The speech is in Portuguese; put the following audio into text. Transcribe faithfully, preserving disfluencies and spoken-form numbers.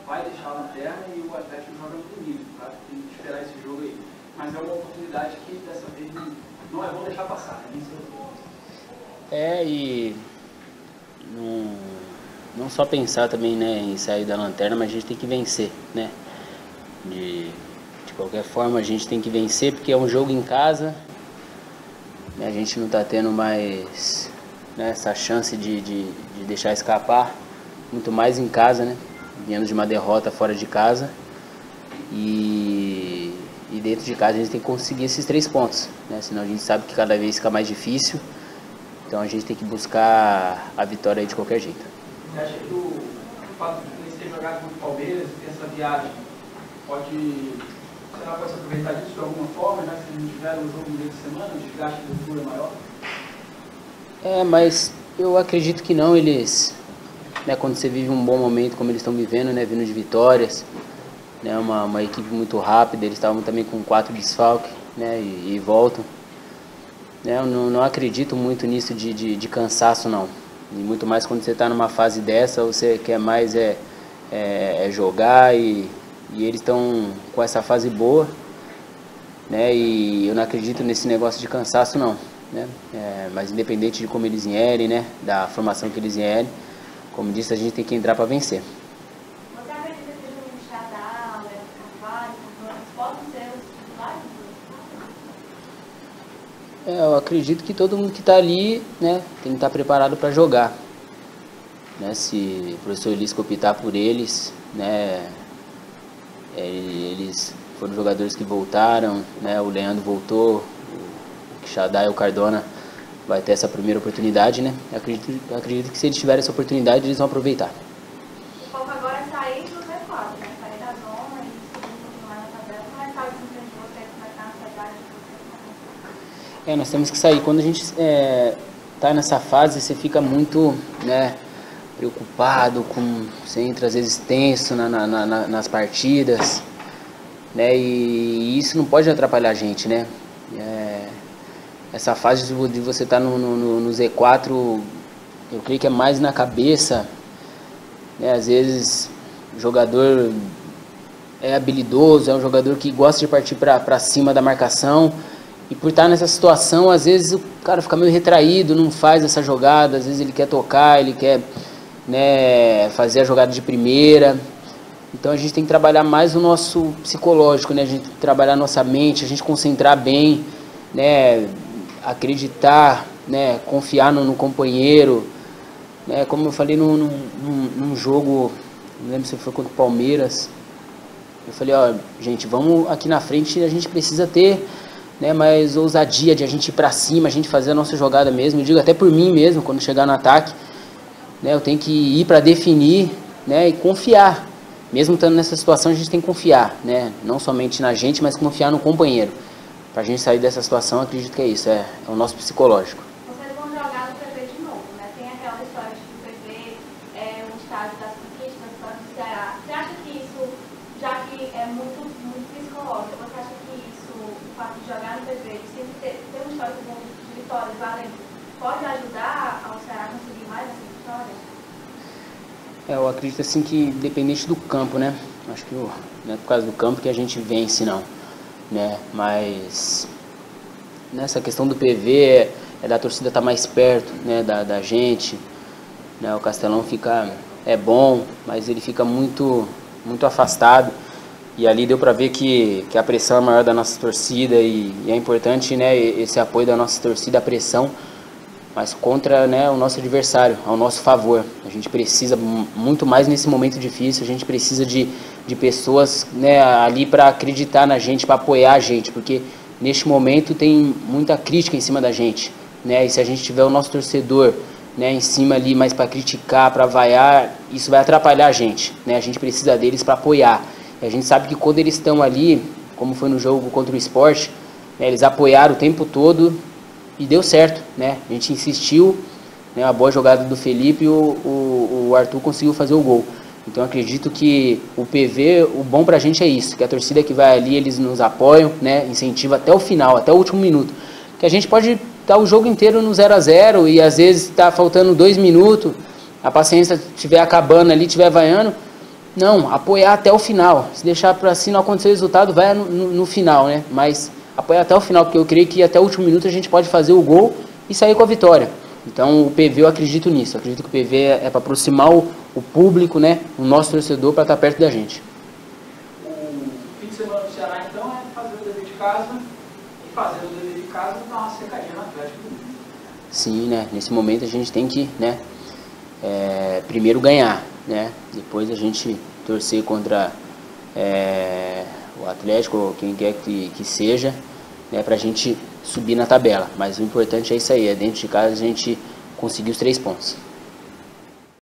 vai deixar a lanterna e o Atlético joga no domingo, tá? Tem que esperar esse jogo aí. Mas é uma oportunidade que dessa vez não, não é bom deixar passar, né? É, e não, não só pensar também, né, em sair da lanterna, mas a gente tem que vencer, né? De, de qualquer forma a gente tem que vencer, porque é um jogo em casa, né? A gente não está tendo mais, né, essa chance de, de, de deixar escapar, muito mais em casa, né? Vindo de uma derrota fora de casa. E, e dentro de casa a gente tem que conseguir esses três pontos, né? Senão a gente sabe que cada vez fica mais difícil. Então a gente tem que buscar a vitória aí de qualquer jeito. Você acha que o, o fato de eles terem jogado contra o Palmeiras, essa viagem, pode, será que pode se aproveitar disso de alguma forma, né? Se não tiver o jogo no meio de semana, o desgaste do futuro é maior? É, mas eu acredito que não. Eles, né, quando você vive um bom momento como eles estão vivendo, né, vindo de vitórias, né, uma, uma equipe muito rápida, eles estavam também com quatro desfalques, né, e, e voltam. Eu não, não acredito muito nisso de, de, de cansaço, não. E muito mais quando você está numa fase dessa, você quer mais é, é, é jogar e, e eles estão com essa fase boa, né? E eu não acredito nesse negócio de cansaço, não, né? É, mas independente de como eles vierem, né, da formação que eles vierem, como disse, a gente tem que entrar para vencer. Você acredita que o Xadá, o Carvalho, podem ser os titulares? É, eu acredito que todo mundo que está ali, né, tem que estar preparado para jogar, né? Se o professor Lisca optar por eles, né, é, eles foram jogadores que voltaram, né, o Leandro voltou, o Xadá e o Cardona vai ter essa primeira oportunidade, né? Eu acredito, eu acredito que se eles tiverem essa oportunidade, eles vão aproveitar. O foco agora é sair do G quatro, né? Sair da zona e subir um pouquinho mais na tabela. Como é que está o desempenho de vocês? Como é que está a ansiedade de vocês? É, nós temos que sair. Quando a gente está é, nessa fase, você fica muito, né, preocupado, com, você entra às vezes tenso na, na, na, nas partidas, né, e isso não pode atrapalhar a gente, né? É, essa fase de você estar tá no, no, no Z quatro, eu creio que é mais na cabeça, né? Às vezes o jogador é habilidoso, é um jogador que gosta de partir para cima da marcação, e por estar nessa situação, às vezes o cara fica meio retraído, não faz essa jogada, às vezes ele quer tocar, ele quer, né, fazer a jogada de primeira. Então a gente tem que trabalhar mais o nosso psicológico, né? A gente tem que trabalhar a nossa mente, a gente concentrar bem, né? Acreditar, né? Confiar no, no companheiro, né? Como eu falei num, num, num jogo, não lembro se foi contra o Palmeiras, eu falei, ó, gente, vamos aqui na frente, a gente precisa ter, né, mais ousadia de a gente ir pra cima, a gente fazer a nossa jogada mesmo. Eu digo até por mim mesmo, quando chegar no ataque, né, eu tenho que ir para definir, né, e confiar. Mesmo estando nessa situação, a gente tem que confiar, né, não somente na gente, mas confiar no companheiro. Pra gente sair dessa situação, acredito que é isso, é, é o nosso psicológico. Vocês vão jogar no P V de novo, né? Tem aquela história de que o P V é um estádio das conquistas, da história do Ceará. Você acha que isso, já que é muito, muito psicológico, você acha que isso, o fato de jogar no P V, de sempre ter, ter um histórico bom de vitórias valendo, pode ajudar ao Ceará a conseguir mais essa vitória? É, eu acredito assim que independente do campo, né? Acho que não é por causa do campo que a gente vence, não, né? Mas nessa questão do P V é, é da torcida estar mais perto, né? Da, da gente, né? O Castelão fica é bom, mas ele fica muito muito afastado, e ali deu para ver que, que a pressão é maior da nossa torcida, e, e é importante, né? Esse apoio da nossa torcida, a pressão, mas contra, né, o nosso adversário, ao nosso favor. A gente precisa muito mais nesse momento difícil, a gente precisa de, de pessoas, né, ali para acreditar na gente, para apoiar a gente, porque neste momento tem muita crítica em cima da gente, né, e se a gente tiver o nosso torcedor, né, em cima ali, mais para criticar, para vaiar, isso vai atrapalhar a gente, né, a gente precisa deles para apoiar. E a gente sabe que quando eles estão ali, como foi no jogo contra o Sport, né, eles apoiaram o tempo todo, e deu certo, né? A gente insistiu, né? A boa jogada do Felipe e o, o, o Arthur conseguiu fazer o gol. Então acredito que o P V, o bom pra gente é isso, que a torcida que vai ali, eles nos apoiam, né? Incentiva até o final, até o último minuto. Que a gente pode estar o jogo inteiro no zero a zero e às vezes tá faltando dois minutos, a paciência estiver acabando ali, estiver vaiando, Não, apoiar até o final. Se deixar para assim não acontecer o resultado, vai no, no, no final, né? Mas apoiar até o final, porque eu creio que até o último minuto a gente pode fazer o gol e sair com a vitória. Então o P V, eu acredito nisso. Eu acredito que o P V é, é para aproximar o, o público, né? O nosso torcedor, para estar perto da gente. O fim de semana do Ceará, então, é fazer o dever de casa e fazer o dever de casa dar uma secadinha no Atlético. Sim, né? Nesse momento a gente tem que, né? É, primeiro ganhar, né? Depois a gente torcer contra é, o Atlético ou quem quer que, que seja, né? Pra gente subir na tabela. Mas o importante é isso aí, é dentro de casa a gente conseguir os três pontos.